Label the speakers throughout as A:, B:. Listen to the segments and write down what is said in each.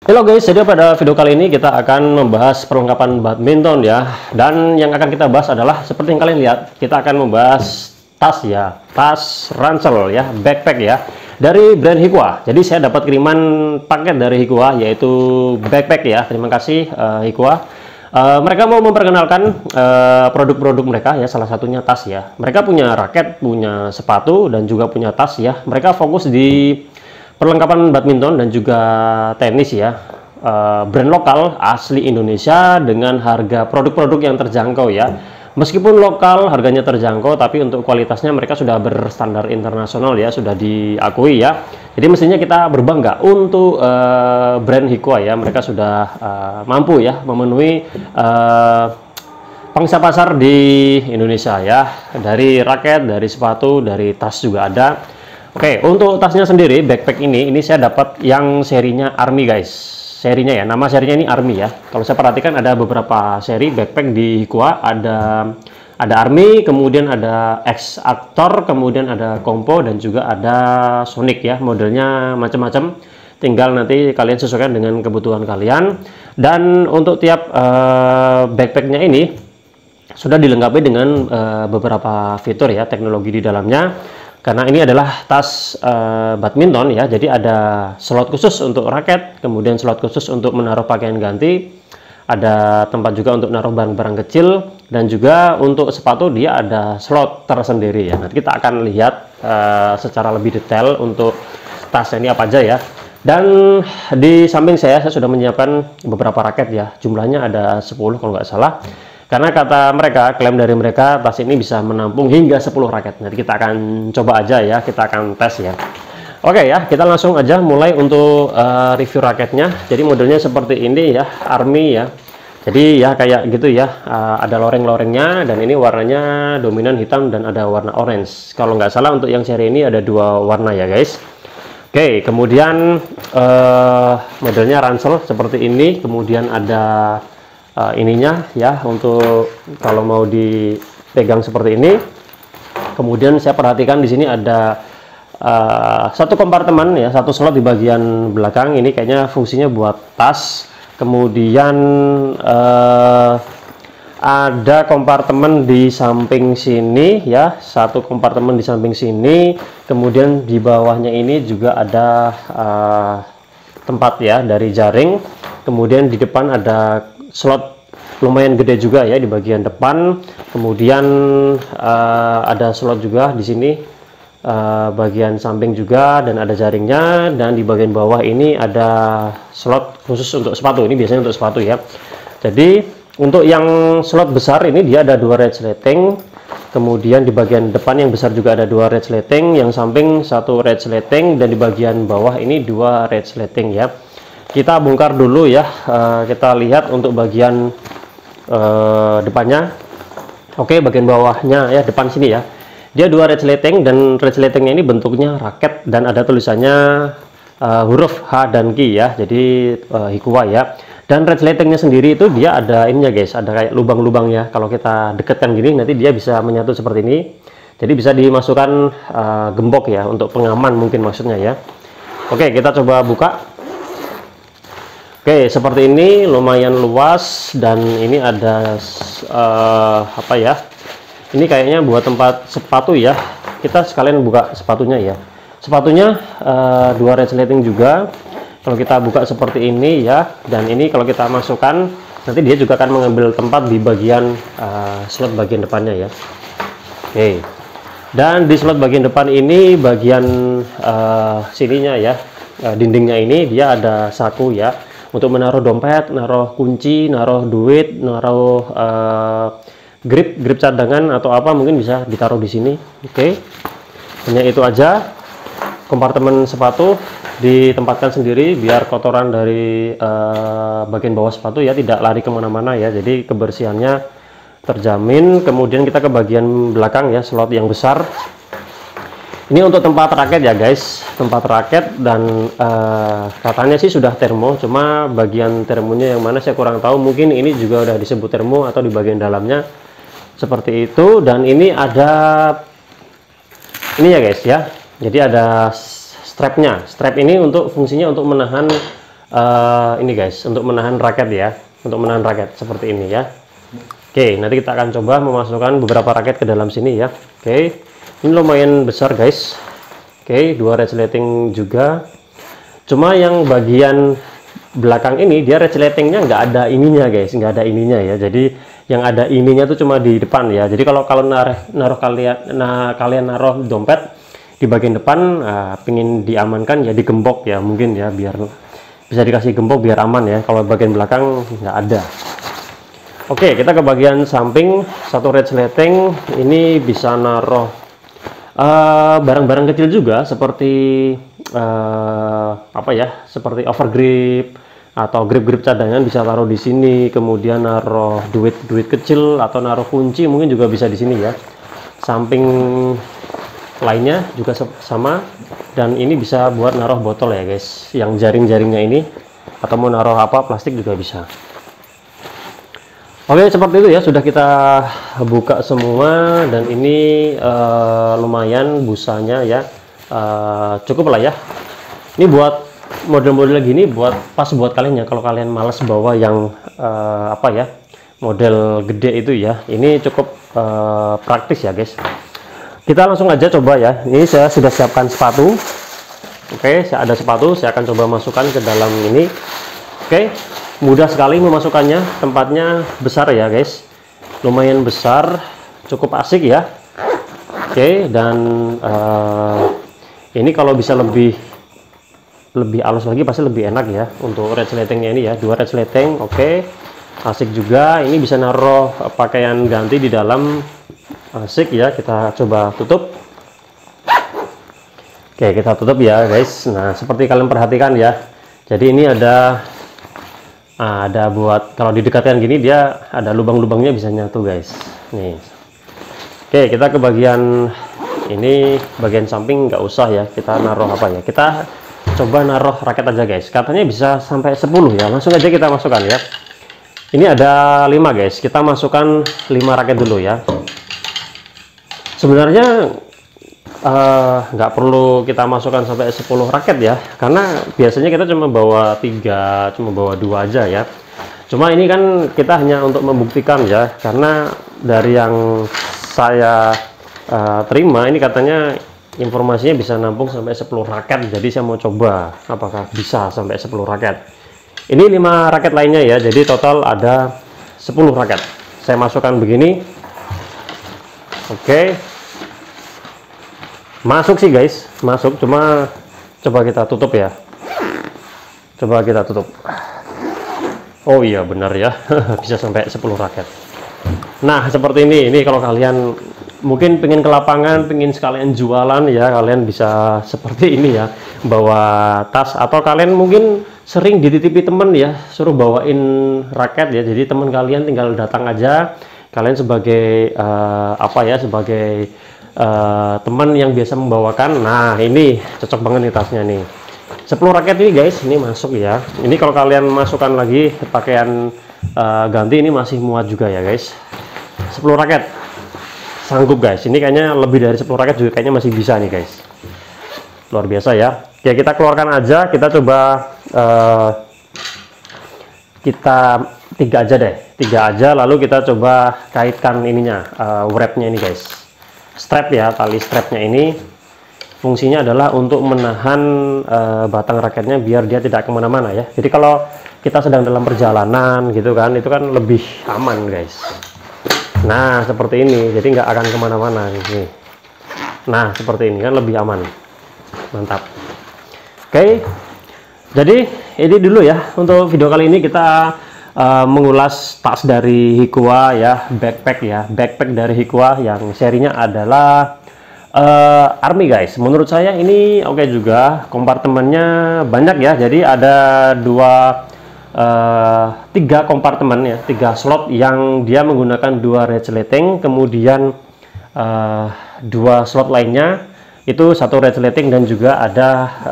A: Halo guys, jadi pada video kali ini kita akan membahas perlengkapan badminton ya. Dan yang akan kita bahas adalah seperti yang kalian lihat, kita akan membahas tas ya, tas ransel ya, backpack ya, dari brand Hikwa. Jadi saya dapat kiriman paket dari Hikwa, yaitu backpack ya. Terima kasih Hikwa. Mereka mau memperkenalkan produk-produk mereka ya, salah satunya tas ya. Mereka punya raket, punya sepatu, dan juga punya tas ya. Mereka fokus di perlengkapan badminton dan juga tenis ya. Brand lokal asli Indonesia dengan harga produk-produk yang terjangkau ya. Meskipun lokal harganya terjangkau, tapi untuk kualitasnya mereka sudah berstandar internasional ya, sudah diakui ya. Jadi mestinya kita berbangga untuk brand Hikwa ya. Mereka sudah mampu ya memenuhi pangsa pasar di Indonesia ya. Dari raket, dari sepatu, dari tas juga ada. Oke, untuk tasnya sendiri, backpack ini saya dapat yang serinya Army guys. Serinya ya, nama serinya ini Army ya. Kalau saya perhatikan ada beberapa seri backpack di Hikwa, ada Army, kemudian ada X Actor, kemudian ada Compo, dan juga ada Sonic ya. Modelnya macam-macam. Tinggal nanti kalian sesuaikan dengan kebutuhan kalian. Dan untuk tiap backpacknya ini sudah dilengkapi dengan beberapa fitur ya, teknologi di dalamnya. Karena ini adalah tas badminton ya, jadi ada slot khusus untuk raket, kemudian slot khusus untuk menaruh pakaian ganti, ada tempat juga untuk menaruh barang-barang kecil, dan juga untuk sepatu dia ada slot tersendiri ya. Nanti kita akan lihat secara lebih detail untuk tas ini apa aja ya. Dan di samping saya sudah menyiapkan beberapa raket ya, jumlahnya ada 10 kalau nggak salah. Karena kata mereka, klaim dari mereka, tas ini bisa menampung hingga 10 raket. Nanti kita akan coba aja ya, kita akan tes ya. Oke ya, kita langsung aja mulai untuk review raketnya. Jadi modelnya seperti ini ya, Army ya. Jadi ya kayak gitu ya, ada loreng-lorengnya, dan ini warnanya dominan hitam dan ada warna orange. Kalau nggak salah untuk yang seri ini ada 2 warna ya guys. Oke, kemudian modelnya ransel seperti ini, kemudian ada ininya ya untuk kalau mau dipegang seperti ini. Kemudian saya perhatikan di sini ada satu kompartemen ya, satu slot di bagian belakang. Ini kayaknya fungsinya buat tas. Kemudian ada kompartemen di samping sini ya, satu kompartemen di samping sini. Kemudian di bawahnya ini juga ada tempat ya dari jaring. Kemudian di depan ada slot lumayan gede juga ya di bagian depan. Kemudian ada slot juga di sini bagian samping juga, dan ada jaringnya. Dan di bagian bawah ini ada slot khusus untuk sepatu. Ini biasanya untuk sepatu ya. Jadi untuk yang slot besar ini dia ada 2 resleting. Kemudian di bagian depan yang besar juga ada 2 resleting, yang samping 1 resleting, dan di bagian bawah ini 2 resleting ya. Kita bongkar dulu ya, kita lihat untuk bagian depannya. Oke, bagian bawahnya ya, depan sini ya, dia 2 resleting, dan resletingnya ini bentuknya raket dan ada tulisannya huruf H dan Q ya, jadi Hikwa ya. Dan resletingnya sendiri itu dia ada ininya guys, ada kayak lubang-lubang ya. Kalau kita dekatkan gini nanti dia bisa menyatu seperti ini, jadi bisa dimasukkan gembok ya, untuk pengaman mungkin maksudnya ya. Oke, kita coba buka. Oke, seperti ini, lumayan luas, dan ini ada apa ya? Ini kayaknya buat tempat sepatu ya. Kita sekalian buka sepatunya ya. Sepatunya 2 resleting juga. Kalau kita buka seperti ini ya, dan ini kalau kita masukkan, nanti dia juga akan mengambil tempat di bagian slot bagian depannya ya. Oke. Dan di slot bagian depan ini, bagian sininya ya, dindingnya ini dia ada saku ya, untuk menaruh dompet, naruh kunci, naruh duit, naruh grip cadangan atau apa, mungkin bisa ditaruh di sini. Oke, hanya itu aja. Kompartemen sepatu ditempatkan sendiri biar kotoran dari bagian bawah sepatu ya tidak lari kemana-mana ya, jadi kebersihannya terjamin. Kemudian kita ke bagian belakang ya, slot yang besar. Ini untuk tempat raket ya guys, tempat raket, dan katanya sih sudah termo, cuma bagian termonya yang mana saya kurang tahu. Mungkin ini juga udah disebut termo atau di bagian dalamnya seperti itu. Dan ini ada ini ya guys ya, jadi ada strapnya. Strap ini untuk fungsinya untuk menahan ini guys, untuk menahan raket ya, untuk menahan raket seperti ini ya. Oke, nanti kita akan coba memasukkan beberapa raket ke dalam sini ya. Oke, ini lumayan besar guys. Oke, 2 resleting juga. Cuma yang bagian belakang ini dia resletingnya nggak ada ininya guys, nggak ada ininya ya. Jadi yang ada ininya tuh cuma di depan ya. Jadi kalau kalian naruh dompet di bagian depan, pengen diamankan ya digembok ya mungkin ya, biar bisa dikasih gembok biar aman ya. Kalau bagian belakang nggak ada. Oke, kita ke bagian samping. Satu resleting ini bisa naruh barang-barang kecil juga seperti apa ya, seperti overgrip atau grip-grip cadangan bisa taruh di sini. Kemudian naruh duit kecil atau naruh kunci mungkin juga bisa di sini ya. Samping lainnya juga sama, dan ini bisa buat naruh botol ya guys, yang jaring-jaringnya ini, atau mau naruh apa plastik juga bisa. Oke, seperti itu ya, sudah kita buka semua, dan ini lumayan busanya ya, cukup lah ya. Ini buat model-model gini pas buat kalian ya, kalau kalian males bawa yang apa ya, model gede itu ya, ini cukup praktis ya guys. Kita langsung aja coba ya. Ini saya sudah siapkan sepatu. Oke, saya ada sepatu, saya akan coba masukkan ke dalam ini. Oke, mudah sekali memasukkannya, tempatnya besar ya guys, lumayan besar, cukup asik ya. Oke, dan ini kalau bisa lebih halus lagi pasti lebih enak ya untuk resletingnya ini ya. 2 resleting, oke, asik juga. Ini bisa naruh pakaian ganti di dalam, asik ya. Kita coba tutup. Oke, kita tutup ya guys. Nah, seperti kalian perhatikan ya, jadi ini ada buat kalau didekatkan gini dia ada lubang-lubangnya, bisa nyatu guys. Nih. Oke, kita ke bagian ini, bagian samping nggak usah ya, kita naruh apa ya, kita coba naruh raket aja guys. Katanya bisa sampai 10 ya, langsung aja kita masukkan ya. Ini ada 5 guys, kita masukkan 5 raket dulu ya. Sebenarnya nggak perlu kita masukkan sampai 10 raket ya, karena biasanya kita cuma bawa 3, cuma bawa 2 aja ya. Cuma ini kan kita hanya untuk membuktikan ya, karena dari yang saya terima ini katanya informasinya bisa nampung sampai 10 raket. Jadi saya mau coba apakah bisa sampai 10 raket. Ini 5 raket lainnya ya, jadi total ada 10 raket. Saya masukkan begini. Oke, masuk sih guys, masuk, cuma coba kita tutup ya, coba kita tutup. Oh iya benar ya, bisa sampai 10 raket. Nah seperti ini kalau kalian mungkin pengen ke lapangan, pengen sekalian jualan ya, kalian bisa seperti ini ya, bawa tas, atau kalian mungkin sering dititipi temen ya, suruh bawain raket ya, jadi teman kalian tinggal datang aja, kalian sebagai apa ya, sebagai teman yang biasa membawakan. Nah ini cocok banget nih tasnya nih, 10 raket ini guys, ini masuk ya. Ini kalau kalian masukkan lagi pakaian ganti ini masih muat juga ya guys. 10 raket sanggup guys, ini kayaknya lebih dari 10 raket juga kayaknya masih bisa nih guys, luar biasa ya. Oke, kita keluarkan aja, kita coba kita 3 aja deh, 3 aja, lalu kita coba kaitkan ininya, wrapnya ini guys, strap ya, tali strapnya ini fungsinya adalah untuk menahan batang raketnya biar dia tidak kemana-mana ya. Jadi kalau kita sedang dalam perjalanan gitu kan, itu kan lebih aman guys. Nah seperti ini, jadi nggak akan kemana-mana nih. Nah seperti ini kan lebih aman, mantap. Oke, jadi ini dulu ya untuk video kali ini, kita mengulas tas dari Hikua ya, backpack dari Hikua yang serinya adalah Army guys. Menurut saya ini oke juga, kompartemennya banyak ya, jadi ada 3 kompartemen ya, 3 slot yang dia menggunakan 2 resleting, kemudian 2 slot lainnya itu 1 resleting, dan juga ada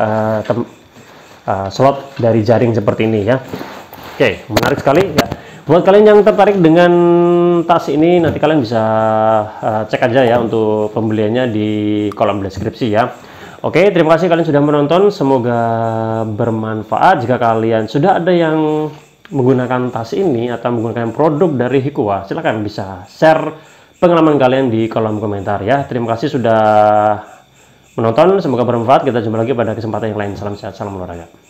A: slot dari jaring seperti ini ya. Oke, menarik sekali ya. Buat kalian yang tertarik dengan tas ini, nanti kalian bisa cek aja ya untuk pembeliannya di kolom deskripsi ya. Oke, terima kasih kalian sudah menonton. Semoga bermanfaat. Jika kalian sudah ada yang menggunakan tas ini atau menggunakan produk dari Hikua, silahkan bisa share pengalaman kalian di kolom komentar ya. Terima kasih sudah menonton. Semoga bermanfaat. Kita jumpa lagi pada kesempatan yang lain. Salam sehat, salam olahraga.